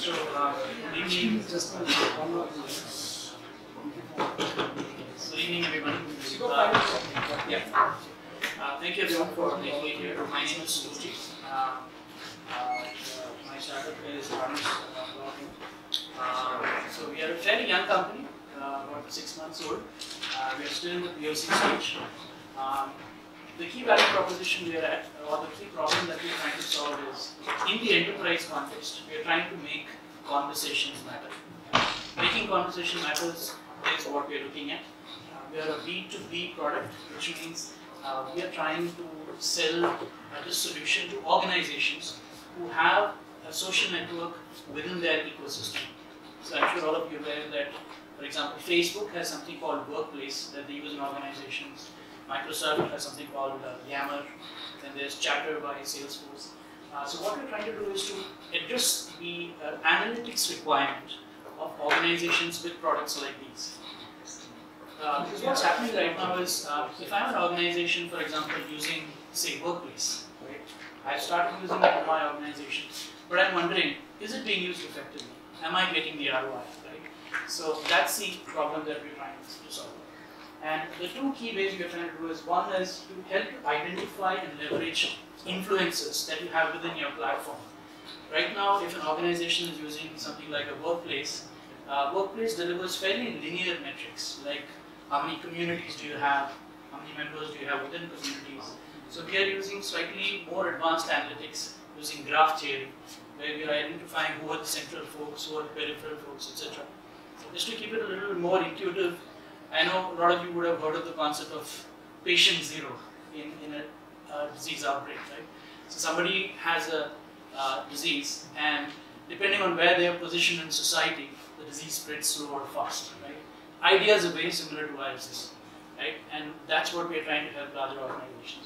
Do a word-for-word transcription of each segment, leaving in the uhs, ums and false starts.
So, uh, good evening. Just good evening, everyone. Uh, yeah. Uh, thank you, everyone, for being here. My name is Suji. Uh, uh, my startup is Harness. Uh, so, we are a fairly young company, uh, about six months old. Uh, we are still in the P O C stage. Um, The key value proposition we are at, or the key problem that we are trying to solve is, in the enterprise context, we are trying to make conversations matter. Making conversation matters is what we are looking at. Uh, we are a B two B product, which means uh, we are trying to sell uh, this solution to organizations who have a social network within their ecosystem. So I'm sure all of you are aware that, for example, Facebook has something called Workplace that they use in organizations. Microsoft has something called uh, Yammer, then there's Chatter by Salesforce. Uh, so what we're trying to do is to address the uh, analytics requirement of organizations with products like these. Uh, because what's happening right now is, uh, if I'm an organization, for example, using, say, Workplace, right? I've started using it in my organization, but I'm wondering, is it being used effectively? Am I getting the R O I, right? So that's the problem that we're trying to solve. And the two key ways we are trying to do is, one is to help you identify and leverage influences that you have within your platform. Right now, if an organization is using something like a Workplace, uh, Workplace delivers fairly linear metrics, like how many communities do you have, how many members do you have within communities. So we are using slightly more advanced analytics using graph theory, where we are identifying who are the central folks, who are the peripheral folks, et cetera. So just to keep it a little more intuitive, I know a lot of you would have heard of the concept of patient zero in, in a uh, disease outbreak, right? So somebody has a uh, disease, and depending on where they are positioned in society, the disease spreads slow or fast, right? Ideas are very similar to viruses, right? And that's what we are trying to help larger organizations.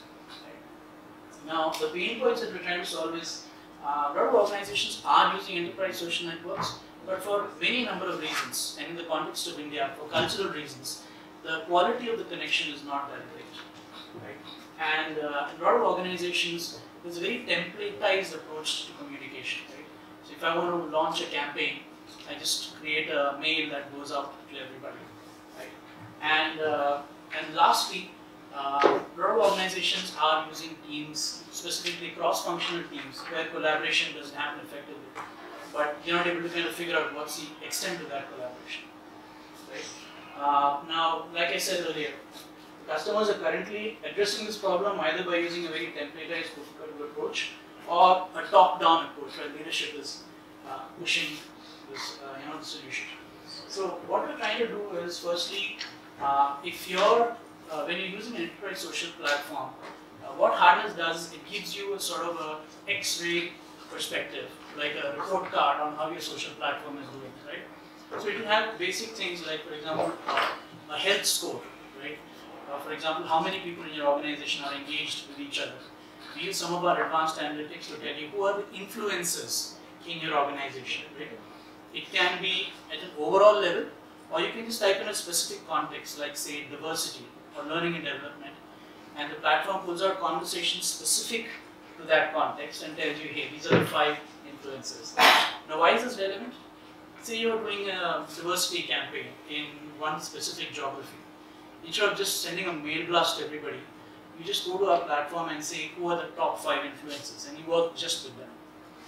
Right? Now, the pain points that we're trying to solve is, uh, a lot of organizations are using enterprise social networks, but for any number of reasons, and in the context of India, for cultural reasons, the quality of the connection is not that great. Right? And uh, a lot of organizations, there's a very templatized approach to communication. Right? So if I want to launch a campaign, I just create a mail that goes out to everybody. Right? And, uh, and lastly, uh, a lot of organizations are using teams, specifically cross-functional teams, where collaboration doesn't happen effectively. But you're not able to kind of figure out what's the extent of that collaboration. Right? Uh, now, like I said earlier, customers are currently addressing this problem either by using a very templatized approach or a top-down approach where leadership is uh, pushing this, uh, you know, the solution. So what we're trying to do is, firstly, uh, if you're uh, when you're using an enterprise social platform, uh, what Harness does is it gives you a sort of a X-ray perspective, like a report card on how your social platform is doing, right? So it will have basic things like, for example, a health score, right? Uh, for example, how many people in your organization are engaged with each other. We use some of our advanced analytics to tell you who are the influencers in your organization, right? It can be at an overall level, or you can just type in a specific context, like say diversity or learning and development, and the platform pulls out conversations specific to that context and tells you, hey, these are the five influences. Now, why is this relevant? Say you're doing a diversity campaign in one specific geography. Instead of just sending a mail blast to everybody, you just go to our platform and say, who are the top five influences, and you work just with them.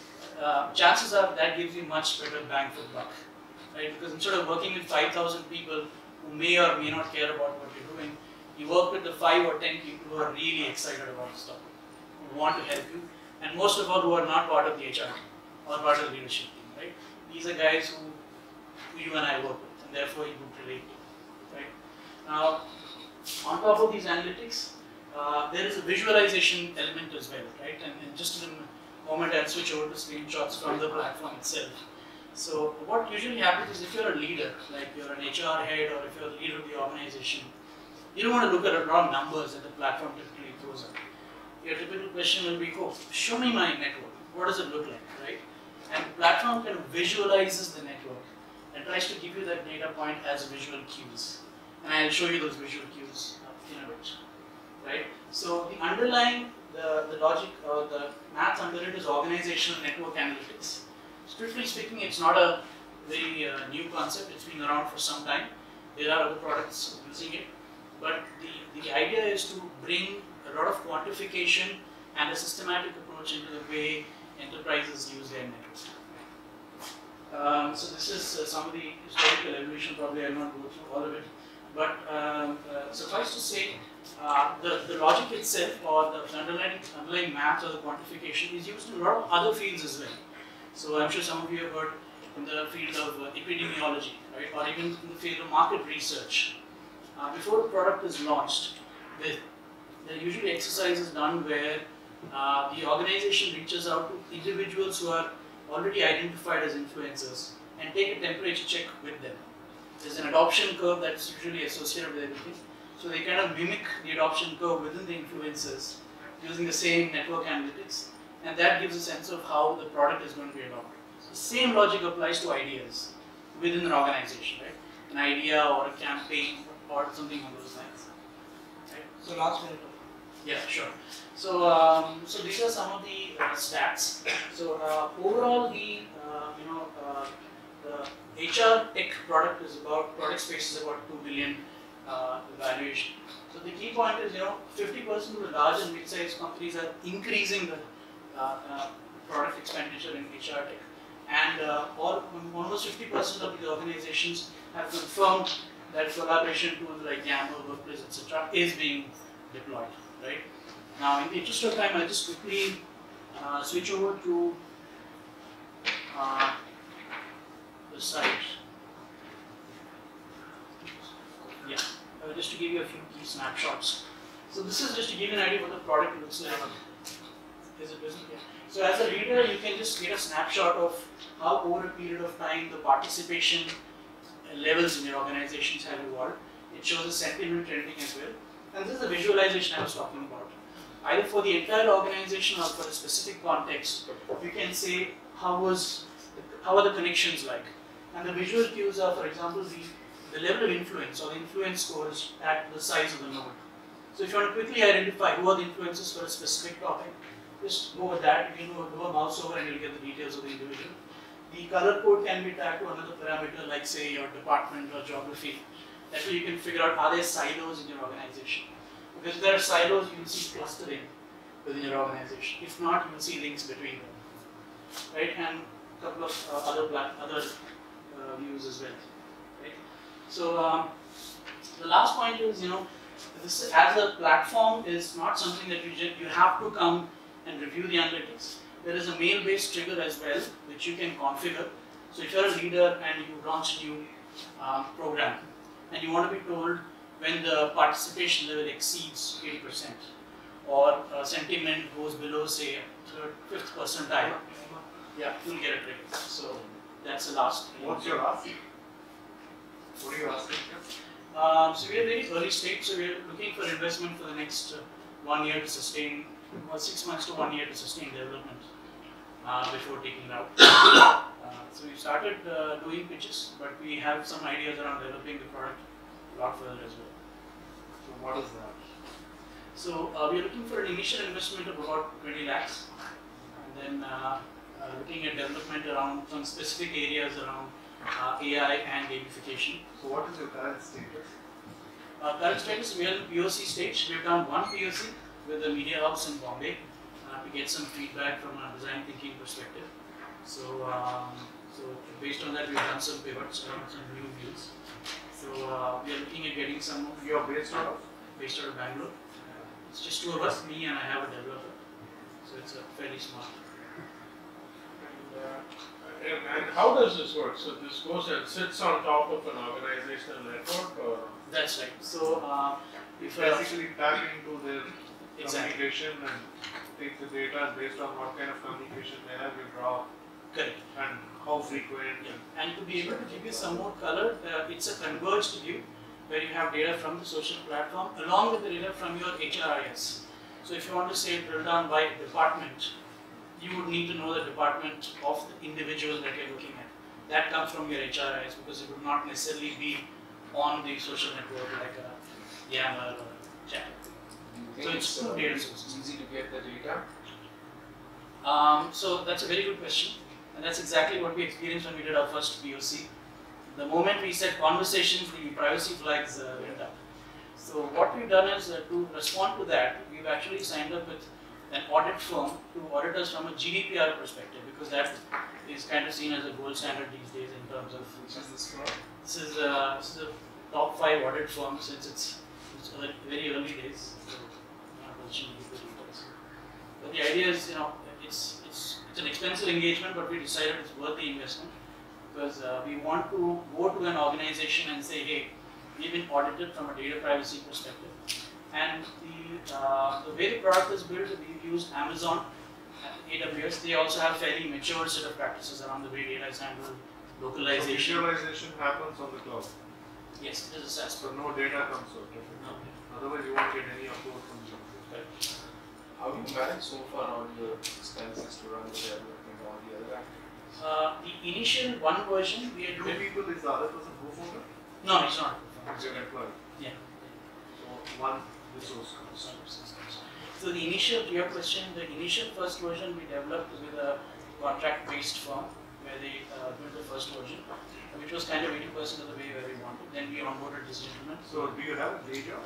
Uh, chances are that gives you much better bang for the buck, right? Because instead of working with five thousand people who may or may not care about what you're doing, you work with the five or ten people who are really excited about the stuff, who want to help you, and most of all who are not part of the H R team or part of the leadership team, right? These are guys who, who you and I work with, and therefore you would relate to, right? Now, on top of these analytics, uh, there is a visualization element as well, right? And, and just in a moment, I'll switch over to screenshots from the platform itself. So what usually happens is, if you're a leader, like you're an H R head or if you're the leader of the organization, you don't want to look at a lot of numbers that the platform typically throws up. Your typical question will be, oh, show me my network. What does it look like, right? And the platform kind of visualizes the network and tries to give you that data point as visual cues. And I'll show you those visual cues in a bit, right? So the underlying, the, the logic or the math under it is organizational network analytics. strictly speaking, it's not a very uh, new concept. It's been around for some time. There are other products using it, but the, the idea is to bring a lot of quantification and a systematic approach into the way enterprises use their networks. Um, so this is uh, some of the historical evolution. Probably I will not go through all of it, but um, uh, suffice to say, uh, the, the logic itself or the underlying, underlying math or the quantification is used in a lot of other fields as well. So I'm sure some of you have heard in the field of uh, epidemiology, right, or even in the field of market research. Uh, before a product is launched, there, there are usually exercises done where uh, the organization reaches out to individuals who are already identified as influencers and take a temperature check with them. There's an adoption curve that's usually associated with everything. So they kind of mimic the adoption curve within the influencers using the same network analytics, and that gives a sense of how the product is going to be adopted. So the same logic applies to ideas within an organization, right? An idea or a campaign or something on those lines. Right? So last minute. Yeah, sure. So, um, so these are some of the uh, stats. So uh, overall, the uh, you know uh, the H R tech product is about product space is about two billion uh, valuation. So the key point is, you know, fifty percent of the large and mid-sized companies are increasing the uh, uh, product expenditure in H R tech, and uh, all almost fifty percent of the organizations have confirmed that collaboration tools like Yammer, Workplace, et cetera is being deployed. Right? Now, in the interest of time, I'll just quickly uh, switch over to uh, the site. Yeah, uh, just to give you a few key snapshots. So this is just to give you an idea of what the product looks like. Is it visible? Yeah. So as a reader, you can just get a snapshot of how over a period of time the participation levels in your organizations have evolved. It shows the sentiment trending as well. And this is the visualization I was talking about. Either for the entire organization or for a specific context, you can say how was how are the connections like. And the visual cues are, for example, the, the level of influence or the influence scores at the size of the node. So if you want to quickly identify who are the influencers for a specific topic, just go with that. You can do a mouse over and you'll get the details of the individual. The color code can be tagged to another parameter like, say, your department or geography. That way you can figure out, are there silos in your organization? Because if there are silos, you will see clustering within your organization. If not, you will see links between them. Right? And a couple of uh, other other uh, views as well. Right? So um, the last point is, you know, this as a platform is not something that you just, you have to come and review the analytics. There is a mail-based trigger as well, which you can configure. So if you're a leader and you launch a new um, program, and you want to be told when the participation level exceeds eighty percent or uh, sentiment goes below, say, third, fifth percentile, yeah, you'll get a trigger. So that's the last. What's your ask? What are you asking? Um, so we are very early stage, so we are looking for investment for the next uh, one year to sustain, or six months to one year to sustain development uh, before taking it out. Uh, so we started uh, doing pitches, but we have some ideas around developing the product a lot further as well. So what is that? So uh, we are looking for an initial investment of about twenty lakhs, and then uh, uh, looking at development around some specific areas around uh, A I and gamification. So what is your current status? Uh, current status, we are in P O C stage. We have done one P O C with the media house in Bombay uh, to get some feedback from a design thinking perspective. So, um, so based on that, we have done some pivots around some new views. So uh, we are looking at getting some of You are based out of? based out of Bangalore. Uh, it's just two of us, me and I have a developer. So it's a fairly small. And, uh, and, and how does this work? So this goes and sits on top of an organizational network, or? That's right. So uh, if uh, Basically tap into their exactly communication and take the data, and based on what kind of communication they have, you draw correct. and how frequent. Yeah. And to be able to give you some more color, uh, it's a converged view where you have data from the social platform along with the data from your H R I S. So if you want to say drill down by department, you would need to know the department of the individual that you're looking at. That comes from your H R I S because it would not necessarily be on the social network like a Yammer or a chat. So it's two data sources. Easy to get the data. Um, so that's a very good question. And that's exactly what we experienced when we did our first P O C. The moment we said conversations, the privacy flags uh, went up. So what we've done is uh, to respond to that, we've actually signed up with an audit firm to audit us from a G D P R perspective, because that is kind of seen as a gold standard these days in terms of. Which is this from? This is uh, this is a top five audit firm since it's, it's uh, very early days. So, I'm not positioned to give the details. But the idea is, you know, it's it's it's an expensive engagement, but we decided it's worth the investment because uh, we want to go to an organization and say, hey, we've been audited from a data privacy perspective, and the uh, the way the product is built, we've used Amazon, A W S. They also have fairly mature set of practices around the way data is handled, localization. So visualization happens on the cloud. Yes, it is a SaaS So product. no data comes out. No. Otherwise, you won't get any approval from you. How do you manage so far all your expenses to run the development and all the other activities? Uh, the initial one version we had Two built. people is the other person who phone? No, it's not. It's your employee. Yeah. So one resource. So the initial, to your question, the initial first version we developed with a contract-based firm where they uh, built the first version, which was kind of eighty percent of the way where we wanted. Then we onboarded this gentleman. So do you have a day job?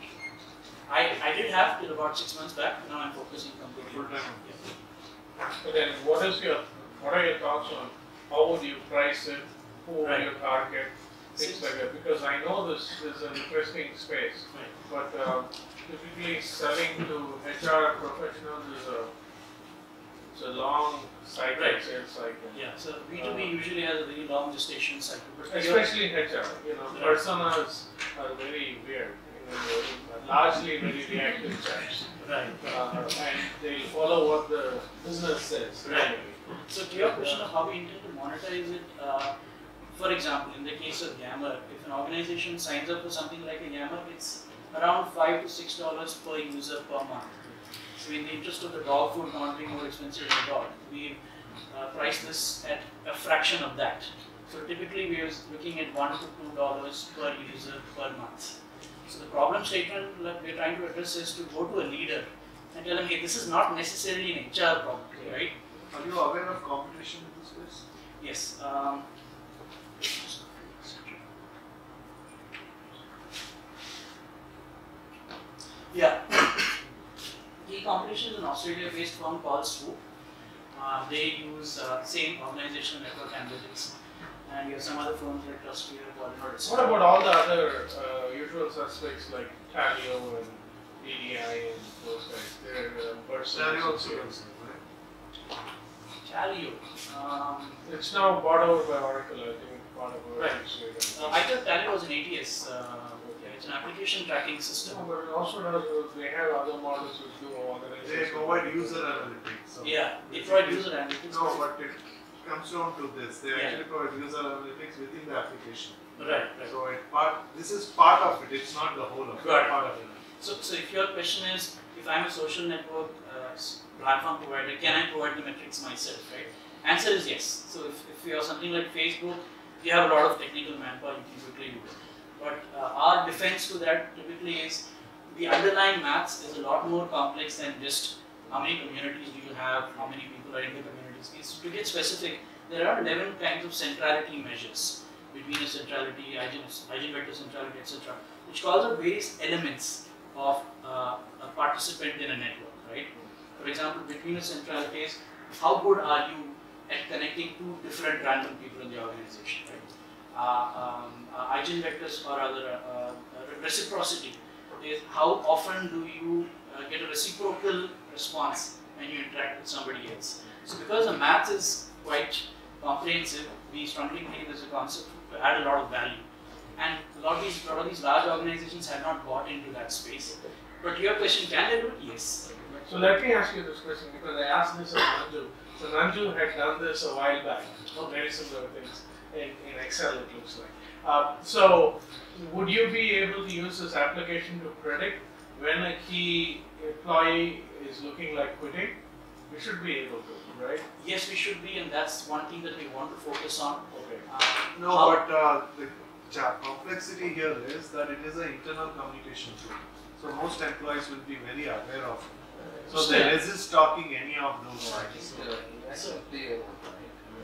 I, I did have till about six months back. Now I'm focusing completely. Full time. Yeah. But then what is your, what are your thoughts on how would you price it, who would Right. you target, things Since- like that? Because I know this is an interesting space, Right. but uh, typically selling to H R professionals is a, it's a long cycle, Right. sales cycle. Yeah. So B two B usually has a very long gestation cycle. But we are- Especially in H R, you know, Right. personas are very weird, you know, largely very reactive types. Right. Uh, and they follow what the business says. Right. So to your question of how we intend to monetize it, uh, for example, in the case of Yammer, if an organization signs up for something like a Yammer, it's around five to six dollars per user per month. So in the interest of the dog food not being more expensive than the dog, we uh, price this at a fraction of that. So typically we are looking at one to two dollars per user per month. So the problem statement that we are trying to address is to go to a leader and tell them, hey, this is not necessarily an H R problem, right? Are you aware of competition in this space? Yes. Um, yeah. The competition is an Australia-based firm called Swoop. Uh, they use uh, same organizational network analytics, and you have some other firms like Trusteer, Polymer, et What cetera. about all the other uh, usual suspects like Talio and D D I and those guys? They're uh, personal. Stereo also security. runs, right? Talio. Um, It's now bought over by Oracle, I think, part of Oracle. Right. uh, I thought Talio was an A T S. Uh, yeah, it's an application tracking system. No, but it also does, they have other models which do They organization. provide user analytics. So Yeah, they provide user analytics. No, but it comes down to this. They Yeah. actually provide user analytics within the application. Right, right. So it part. This is part of it. It's not the whole of it. Got it. Part of it. So, so if your question is, if I'm a social network uh, s- platform provider, can I provide the metrics myself, right? Answer is yes. So if, if you have something like Facebook, you have a lot of technical manpower, you can quickly do it. But uh, our defense to that typically is the underlying maths is a lot more complex than just how many communities do you have, how many people are in the communities. It's, to get specific, there are eleven kinds of centrality measures between a centrality, eigenvector centrality, et cetera, which calls out various elements of uh, a participant in a network, right? For example, between the centralities, how good are you at connecting two different random people in the organization, right? Uh, um, uh, eigenvectors or other uh, uh, reciprocity is how often do you uh, get a reciprocal response when you interact with somebody else. So because the math is quite comprehensive, we strongly believe there's a concept to add a lot of value. And a lot of these, lot of these large organizations have not bought into that space. But your question, can they do it? Yes. So let me ask you this question because I asked this of Nanju. So Nanju had done this a while back, very similar things in, in Excel it looks like. Uh, so would you be able to use this application to predict when a key employee is looking like quitting? We should be able to, right? Yes, we should be, and that's one thing that we want to focus on. Okay. Uh, No, how- but uh, the cha- complexity here is that it is an internal communication tool. So most employees will be very aware of it. So they Still. resist talking any of those I lines. think the investment play a role, right? I mean,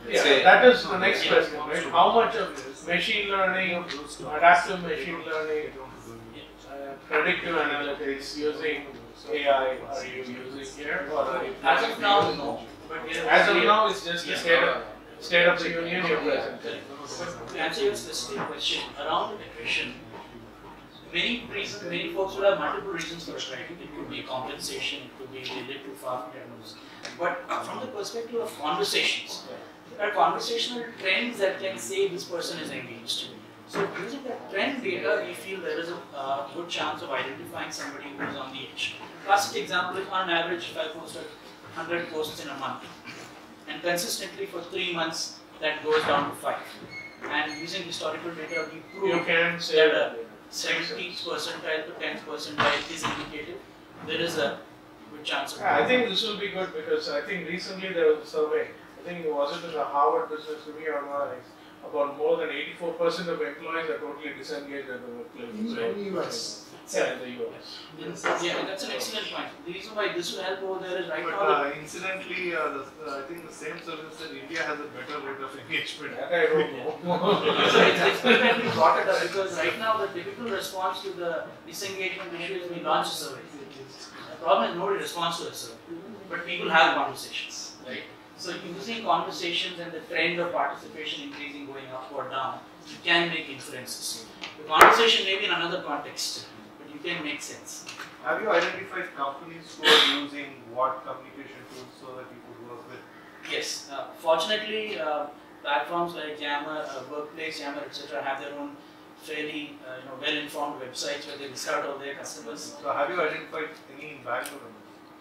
Yeah, Say- that is the next question, right? How much of machine learning, adaptive machine learning, uh, predictive analytics using A I are you using here, or are you? As of now, no. But we are As of now, it's just the Yeah. state of, state of the union you're presenting. But to answer your specific question, around the depression, many reasons, many folks will have multiple reasons for it, right? It could be compensation, it could be they live too far from their homes. But from the perspective of conversations, there are conversational trends that can say this person is engaged. So using that trend data, we feel there is a uh, good chance of identifying somebody who is on the edge. Classic example is on average, if I posted one hundred posts in a month, and consistently for three months, that goes down to five. And using historical data, we You prove can say that that. a seventieth percentile to tenth percentile is indicative. There is a good chance of Yeah, I think this will be good because I think recently there was a survey, I think it was it in the Harvard Business Review or not, about more than eighty-four percent of employees are totally disengaged at the workplace. In right? the U S. Yeah, in the U S. Yeah, that's an excellent point. The reason why this will help over there is right But now. uh, incidentally, uh, the, uh, I think the same service said India has a better rate of engagement. That I don't know. So it's, it's good that we brought it up because right now the typical response to the disengagement issue is we launch a survey. The problem is nobody responds to a survey, but people have conversations, right? So using conversations and the trend of participation increasing, going up or down, you can make inferences. The conversation may be in another context, but you can make sense. Have you identified companies who are using what communication tools so that you could work with? Yes, uh, fortunately, uh, platforms like Yammer, uh, Workplace, Yammer, et cetera have their own fairly uh, you know, well-informed websites where they list out all their customers. So have you identified any in Bangalore?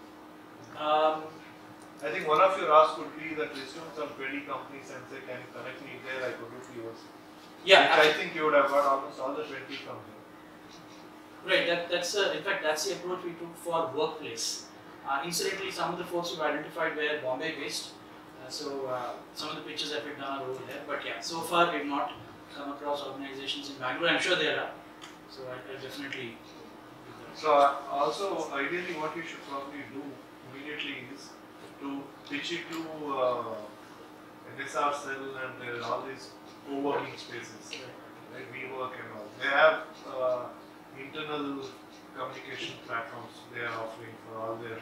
Um, I think one of your asks would be that resume some twenty companies and say, can you connect me there? I could do P Os. yeah, Which I abso- think you would have got almost all the twenty from here. right. That, that's uh, in fact that's the approach we took for Workplace. Uh, incidentally, some of the folks who identified were Bombay-based, uh, so uh, some of the pictures that we've done are over there. But yeah, so far we've not come across organizations in Bangalore. I'm sure there are. So I, I definitely. do that. So uh, also, ideally what you should probably do immediately is to pitch it to uh, N S R cell and there are all these co-working spaces, like WeWork and all. They have uh, internal communication platforms they are offering for all their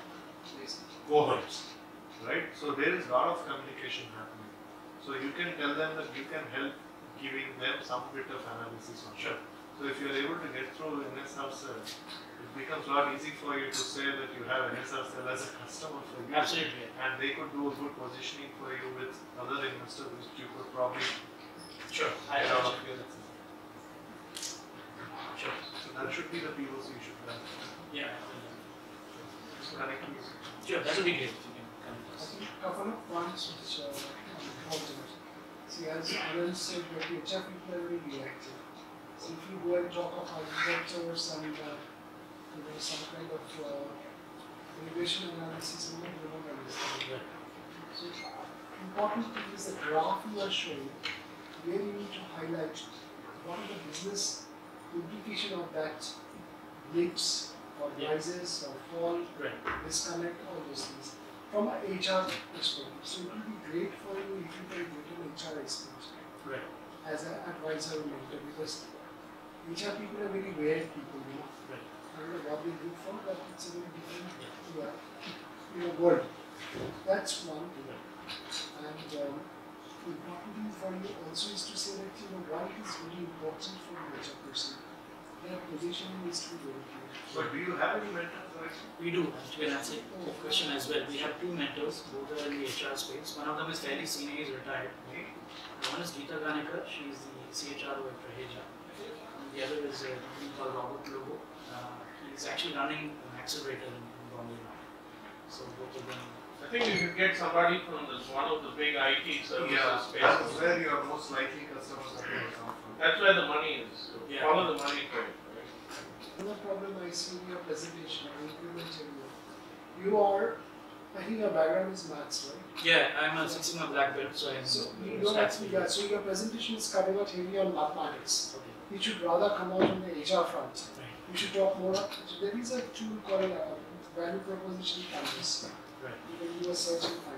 cohorts, right? So there is a lot of communication happening. So you can tell them that you can help giving them some bit of analysis on Sure. So if you are able to get through N S R cell, it becomes a lot easy for you to say that you have N S R cell as a customer for you. Absolutely. And they could do a good positioning for you with other investors which you could probably Sure. I get out got of you. here. Sure. So that should be the P Os you should have. Yeah. So connect me. Sure. That would be great. If you can come to I us. think a couple of points which uh, important. See, as Anand said, that the H R people are very reactive. So if you go and talk of architectures and uh, you know, some kind of uh, integration analysis, you will not understand. So important thing is the graph you are showing, where you need to highlight what is the business implication of that blips or Yeah. rises or fall, Right. disconnect, all those things from an H R perspective. So it will be great for you if you can get an H R expert Right. as an advisor or mentor, because H R people are very weird people, you know. Right. I don't know what they do for, but it's a very different yeah, you know, world. That's one thing. And um, important thing for you also is to say that you know why it is very important for the H R person. Their positioning needs to be very clear. But do you have any mentors right? We do. To answer the question as well, we have two mentors, both are in the H R space. One of them is fairly senior, he's retired. One is Geeta Ganekar, she is the C H R O at Raheja. And the other is a company called Robert Lobo. Uh, he's actually running an accelerator in, in Bombay now. So both of them. I think you should get somebody from this one of the big I T services Yeah, spaces. that's where your most likely customers are going to come from. That's where the money is. So Yeah. Follow the money trail. Right? Another problem I see in your presentation, I implement area. You are, I think your background is maths, right? Yeah, I'm a Six Sigma black belt, so I'm So you in don't stats. actually, yeah, so your presentation is coming out heavy on mathematics. Okay. You should rather come out on the H R front. Right. You should talk more. So there is a tool called uh, value proposition canvas. Right. You can do a search and find out.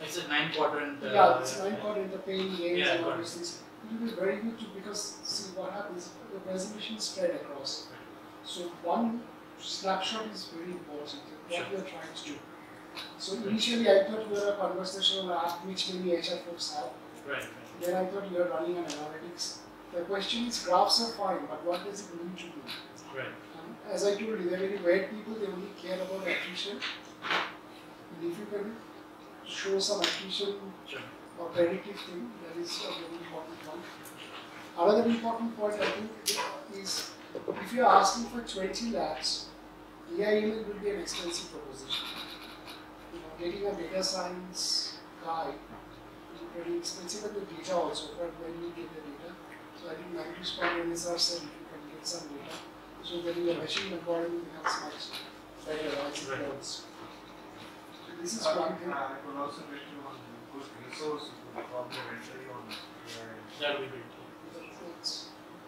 It's a nine quadrant. Uh, Yeah, it's nine quadrant, the pain gains Yeah, and all got those things. It will be very good to, because see what happens, the presentation is spread across. So one snapshot is very important, what Sure. you are trying to do. So initially I thought you were a conversational app which many H R folks have. Right, right. Then I thought you were running an analytics. The question is, graphs are fine, but what does it mean to do? Right. Um, as I told you, they're very weird people, they only care about attrition. And if you can show some attrition Sure. or predictive thing, that is a very important one. Another important point I think is, if you are asking for twenty lakhs, A I M L will be an expensive proposition. You know, getting a data science guy will be pretty expensive, and the data also, but when you get the data. So I think Mankish Power N S R said if you can get some data, so then your machine algorithm becomes much better as it Right. goes. So this is Uh, one thing. I could also bet you on good resource complementary on A I. That would be great. It's-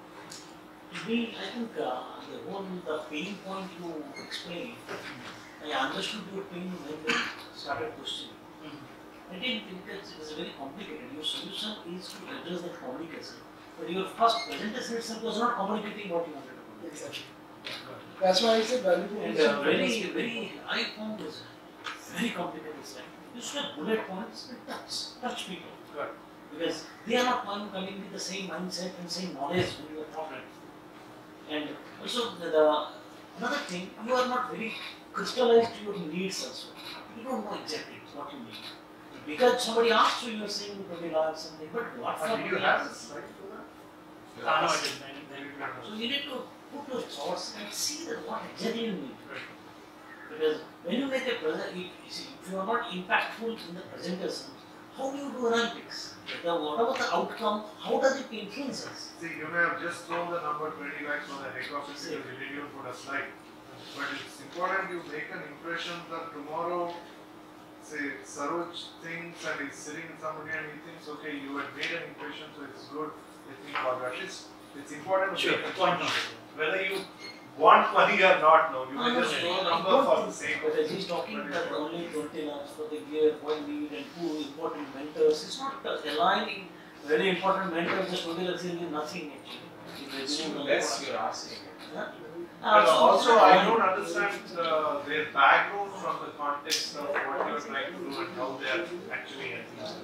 To me, I think uh, the one the pain point you explained, I understood your pain when you started questioning. I didn't think that it was very complicated. Your solution is to address that communication. But your first presentation itself was not communicating what you wanted to communicate. Exactly. That's why I said valuable. And is uh, very, because- very, I found this very complicated slide. You should have bullet points and touch, touch people. Got Because they are not coming coming with the same mindset and same knowledge when you are talking. And also the, the another thing, you are not very crystallized your needs also. You don't know exactly what you need. Because somebody asked you, you are saying twenty lakhs something, but what Uh, for Did you me have is- this slide for that? Ah, no, I didn't. I didn't. I didn't. So you need to put your thoughts and see that what exactly you need. Right. Because when you make a present, you see, if you are not impactful in the presentation, how do you do analytics? The, whatever the outcome, how does it influence us? See, you may have just thrown the number twenty lakhs on the heck of it, you didn't even put a slide. But it's important you make an impression that tomorrow, say, Saroj thinks and he's sitting with somebody and he thinks, okay, you had made an impression, so it's good, let me forward. At least it's important to Sure. make a Point point. noted. Whether you want money or not, no, you No, may no, just no, throw a I number don't for think the sake But of as he's talking But that it's only twenty lakhs for the year, one lead and two important mentors, it's not uh, aligning very important mentors, just twenty lakhs is nothing actually. If It's they do too the- less you're asking. Huh? But Uh, so also, it's not I aligning. don't understand uh, their background from the context of what you're trying to do and how they're actually helping you.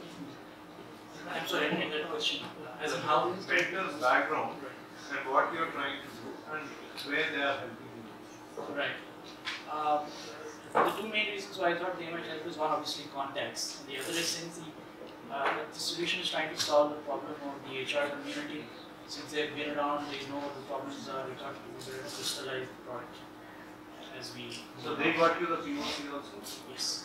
I'm sorry, I didn't get that question. As in how? Mentor's background and what you're trying to do and where they are helping you. Right. Um, the two main reasons why I thought they might help is one, obviously context. The other is since the, uh, that the solution is trying to solve the problem of the H R community. Since they've been around, they know what the problems are. We thought we were able to crystallize the product as we. So they got you the P O C also. Yes.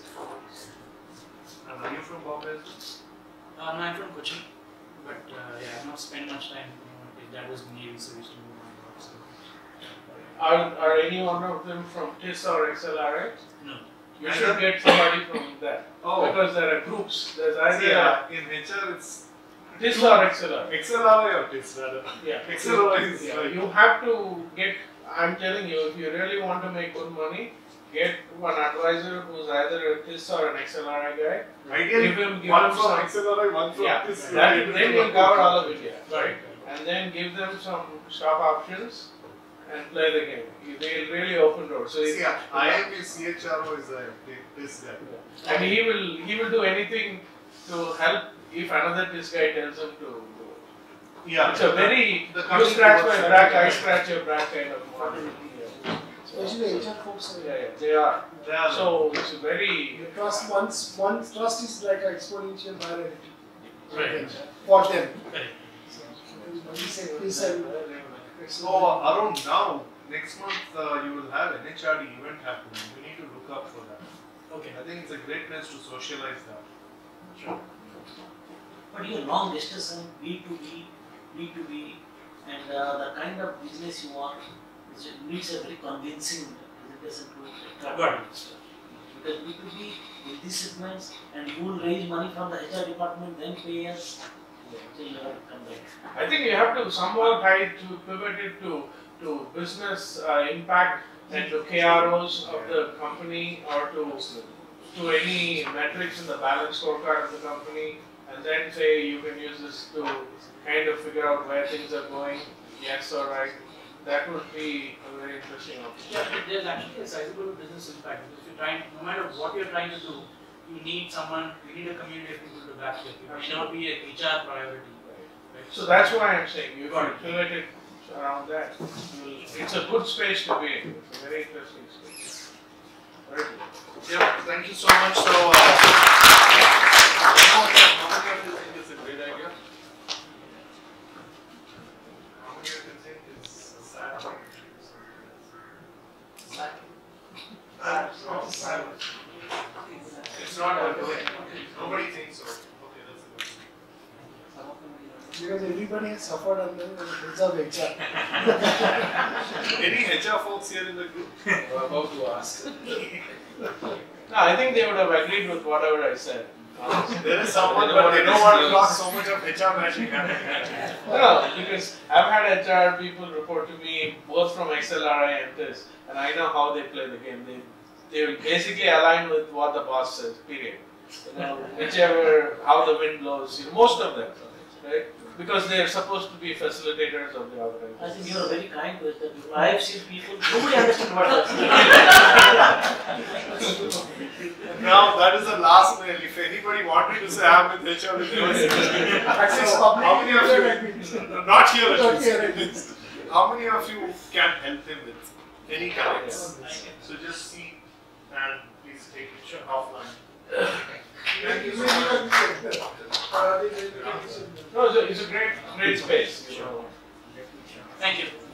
And are you from Bombay? as Uh, no, I'm from Kochi, but uh, yeah, I've not spent much time. You know, if that was Navy, so we used to move on. So. Are, are any one of them from T I S or X L R I? No. You should get somebody from that. well? Because there are groups. There's Oh, see, either uh, in H R it's T I S or X L R I. X L R I or T I S rather. Yeah. X L R I is Yeah, like, you have to get, I'm telling you, if you really want to make good money, get one advisor who's either a T I S or an X L R I guy. ideally Give him, give one him from some. X L R I, one from Yeah, T I S. that, then you'll cover all of India. Right. And then give them some stock options and play the game. You- They'll really open doors. So it's, See, I M P C H R O is a T I S guy. and he will he will do anything to help if another T I S guy tells him to do it. Yeah. It's a very the you community scratch works my like back, that. I scratch your back kind of model. Especially H R folks. Yeah, uh, yeah, they are. They are So it's a very The trust once one trust is like an exponential virality. Right. For them. Correct. So when we say this and So around now, next month uh, you will have N H R D event happening. We need to look up for that. Okay. I think it's a great place to socialize that. Sure. But your long discussion, B two B, B two B, and uh, the kind of business you are, which needs a very convincing presentation to attract Got it. investors. Because B two B, with these segments, and you will raise money from the H R department, then pay us, till you have come back. I think you have to somewhat try to pivot it to to business uh, impact and to K R Os of the company or to to any metrics in the balance scorecard of the company, and then say you can use this to kind of figure out where things are going, yes or right, that would be a very interesting option. Yeah, but there's actually a sizable business impact. If you're trying, no matter what you're trying to do, you need someone, you need a community of people to back you. It may not be an H R priority. Right? So that's why I'm saying you got to pivot it around that. You'll, it's a good space to be in. It's a very interesting space. Very good. Yeah, thank you so much. So, uh, how many of you think it's a great idea? How many of you think it's a sad thing? Uh, not silent. It's not a good thing. Nobody thinks so. Okay, that's a good thing. Because everybody has suffered under the hands of H R. Any H R folks here in the group? I'm about to ask. No, I think they would have agreed with whatever I said. honestly. There is someone, They don't but they wanna don't want to disclose. talk so much of H R magic happening. No, because I've had H R people report to me both from X L R I and this, and I know how they play the game. They they will basically align with what the boss says. Period. You know, whichever how the wind blows. You know, most of them, right? Because they are supposed to be facilitators of the I organization. think you are very kind with that. I have seen people, nobody understands what that's. Now that is the last mail. If anybody wanted to say I'm with H R, with Access you. public. How many of you? Not here at Not least. here at least. How many of you can help him with any comments? So just see and please take it offline. Thank you so much. Uh, No, it's a, it's a great, great space. You know. Thank you.